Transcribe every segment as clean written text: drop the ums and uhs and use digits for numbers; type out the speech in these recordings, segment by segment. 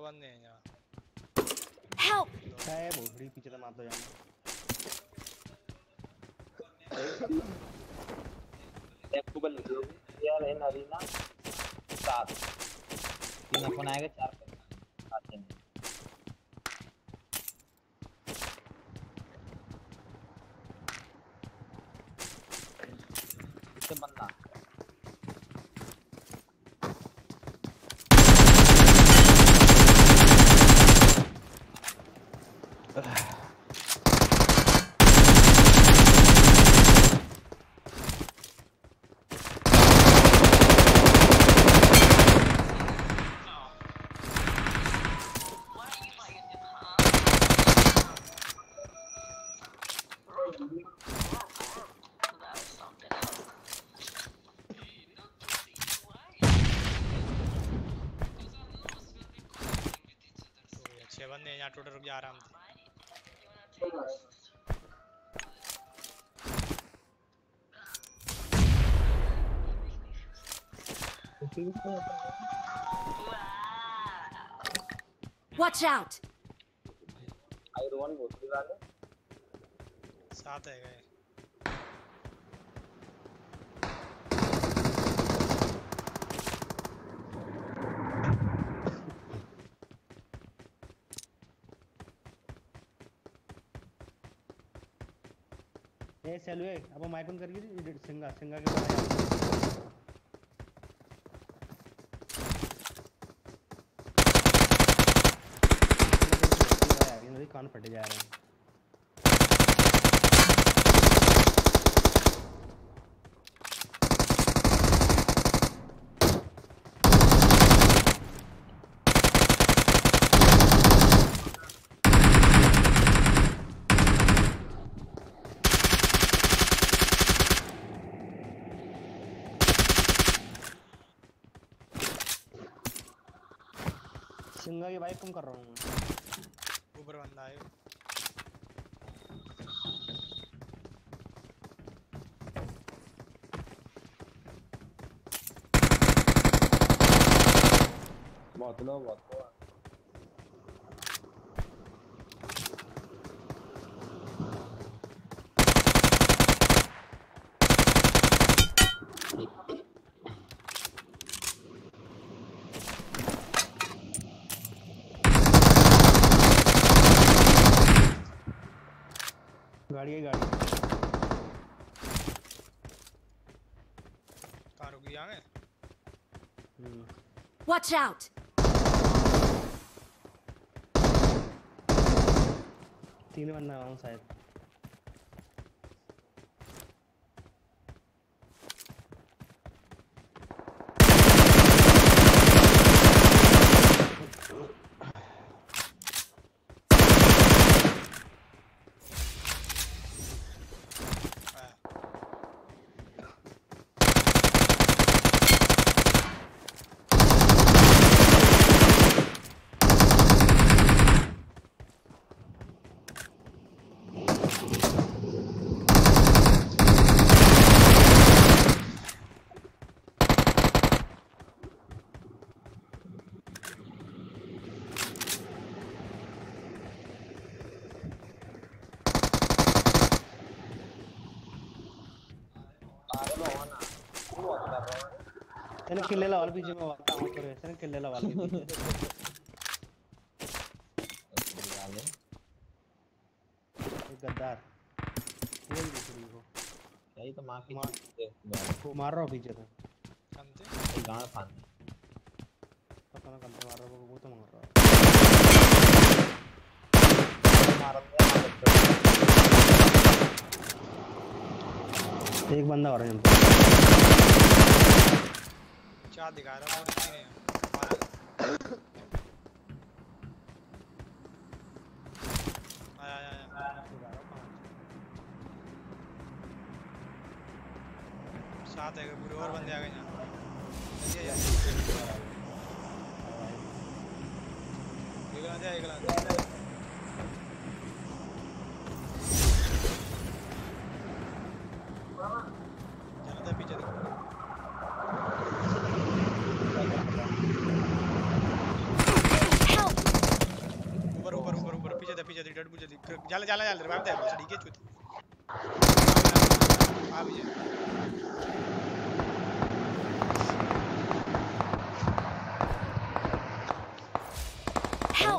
बंदे हैं यहाँ। Help! क्या है भोसड़ी पीछे तो मार दो यार। एक को बल यार है नरीना 7 3 अपन आएगा 4 आते हैं इससे बंदा बंदे यहाँ टोटल रुक जा आराम से। Watch out! आयरन बोतल वाले साथ है गए। ए सेलवे अब माइक ऑन करके सिंगा सिंगा के बारे में ये कान फट जा रहे हैं। सिंगा की बाइक कम कर रहा हूँ मैं। ऊपर बंदा है। बहुत लो गाड़ी है गाड़ी कहाँ रुक गया है? Watch out! तीन बंदा वहाँ शायद। मैंने किले लगा पीछे में वाला हूं तो ऐसे ने किले लगा ली एक गद्दार ये दूसरी को यही तो मार के वो मार रहा हूं पीछे से कंते गांड फान पता ना कंते मार रहा है वो तो मार रहा है एक बंदा और है यहां चार दिखा रहा है तीन है आया साथ है पूरे और बंदे आ गए यहाँ एक पीछे Help! जाला जाला जाला रिवाइव दे बस डीके चूत आ भी है Help!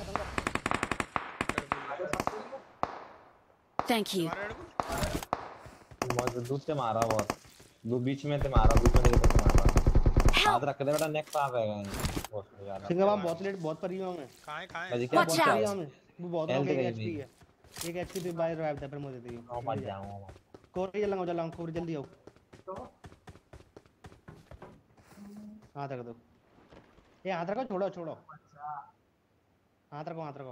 Thank you. मौज दूध से मारा बहुत दो बीच में ते मारा बीच में ते मारा हाथ रख दे बेटा नेक कहां पे गए बहुत यार सिंगा वहां बहुत लेट बहुत परी हूं मैं कहां है Watch out! वो बहुत लोग एक एचपी है एक एचपी पे बाहर रिवाइव दे पर मुझे दे हां मत जाऊं कोरी जल्दी कोरी जल्दी आओ हाथ रख दो ये हाथ रखो छोड़ो हाथ रखो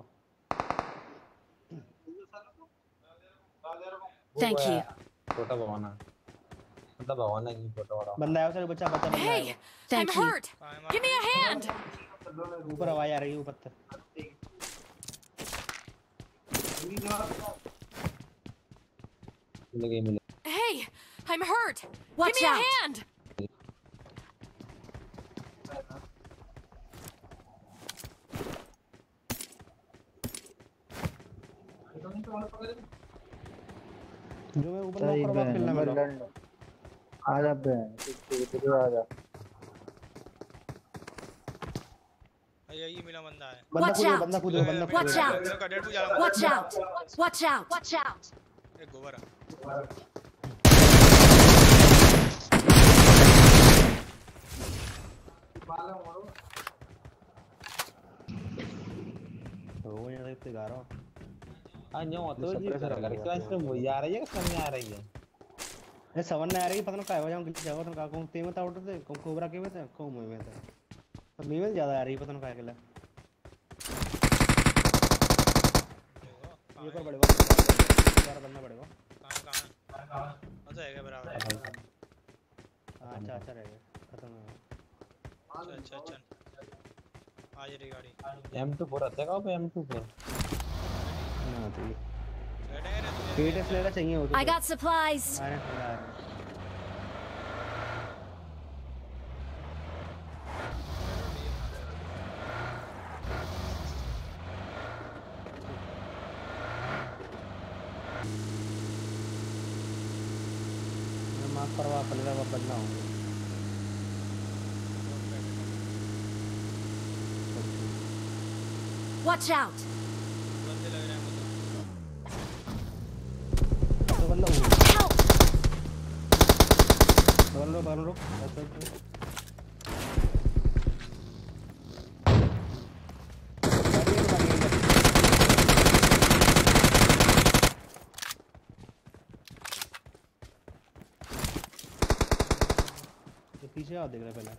Thank you. छोटा भगवान मतलब भगवान है कि छोटा बड़ा बंदा आया सर बच्चा बंदा Hey! आया I'm hurt! Give me a hand! ऊपर आवाज आ रही है ऊपर मिले Hey! I'm hurt! Watch Give me a hand! जो मैं ऊपर नॉक करवा खेलना मेरा आ जा बे तू आ जा ये मिला बंदा है बंदा कूद Watch out! Watch out! Watch out! Watch out! एक गोबर है तो यहां देखते गा रहा हूं हां न्यू तो जी कर क्लास में वो आ रही है कि सामने आ रही है ये सवन ने आ रही पता नहीं काय हो जाऊं किसी जगह तो का को ते मत आउट दे को कोबरा के में को मुंह में था अब मीवल ज्यादा आ रही पता नहीं काय के ये पर बढ़ेगा यार बनना पड़ेगा कहां हो जाएगा बराबर हां अच्छा रहेगा खत्म हो अच्छा आ जा रही गाड़ी M24 आते का पे M24 ना तो पेटेस लेना चाहिए हो तो I got supplies. मैं माफ करवा अपने का बदला हूं Watch out! बंदे लग रहे हैं तो बंदा Help! बन लो ये पीछे आ देख रहा पहले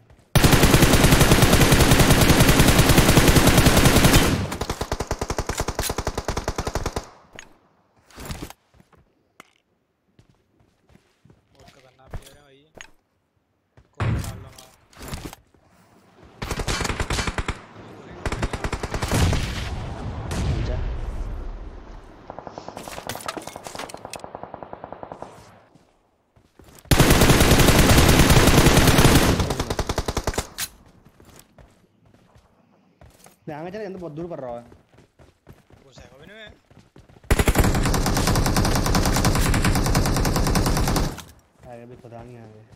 आगे चले बहुत दूर पड़ रहा है कुछ है कोई नहीं आगे भी पता नहीं आगे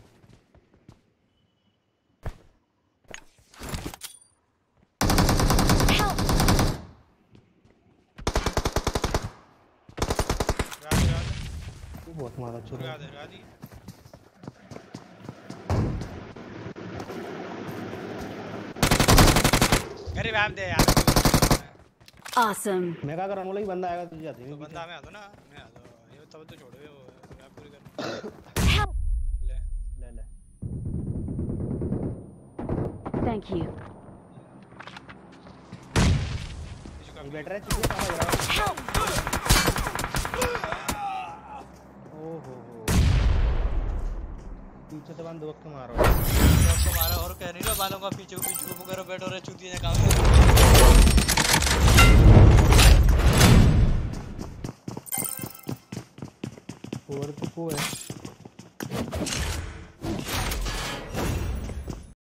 बहुत मारा चुरा अरे वैप दे यार Awesome. मैं क्या कर रहा हूं बोला बंदा आएगा तुझे जाती तो बंदा मैं आ दो ना मैं आ दो ये तब तो छोड़ो ये वैप पूरी कर Help! ले Thank you. ये बैठ रहा है चुप कहां लग रहा Help! ओहो पीछे से बंद वक्त मारो आपको मारा और कह नहीं रहा बालों का पीछे को करो बैठो रे चूतिया काम और तो को है